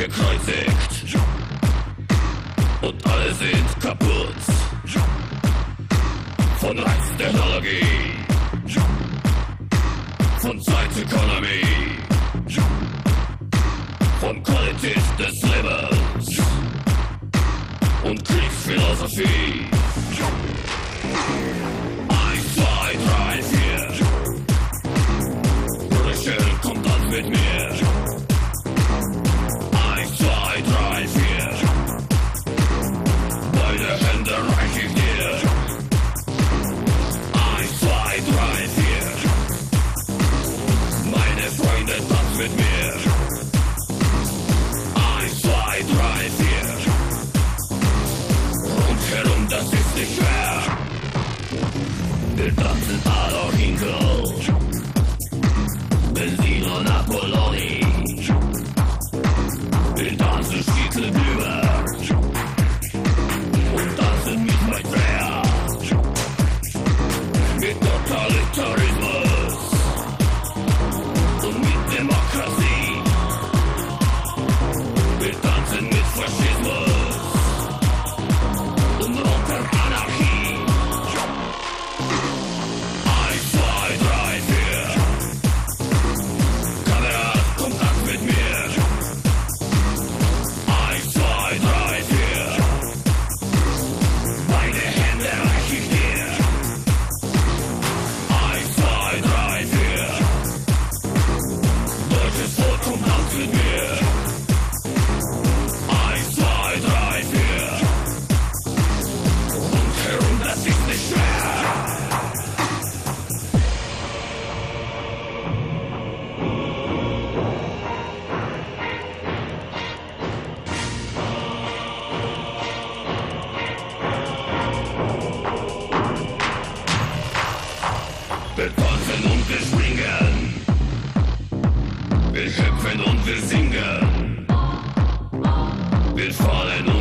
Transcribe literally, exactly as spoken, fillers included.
gekreuzigt und alle sind kaputt von Reiztechnologie, von Zeiteconomy, von Qualität des Lebens und Kriegsphilosophie. Eins, zwei, drei, vier. Brüchel, kommt dann mit mir. Eins, zwei, drei, vier. Beide Hände reich ich dir. Eins, zwei, drei, vier. Meine Freunde, tanzt mit mir. Eins, zwei, drei, vier. Rundherum, das ist nicht schwer. Wir tanzen Adolf Hinkel, Benzino Napoloni. Wir tanzen Schickelblüber und tanzen mit Maitreya, mit Totalitarismus und mit Demokratie. Wir tanzen mit Faschismus und unter Anarchie. Eins, zwei, drei, vier. Kamera, Kontakt mit mir. Eins, zwei, drei, vier. Meine Hände reich ich dir. Eins, zwei, drei, vier. Deutsches Volk, Kontakt mit mir. Eins, zwei, drei, vier. Und herum, das ist nicht schwer. Wir tanzen und wir springen, wir hüpfen und wir singen, wir fallen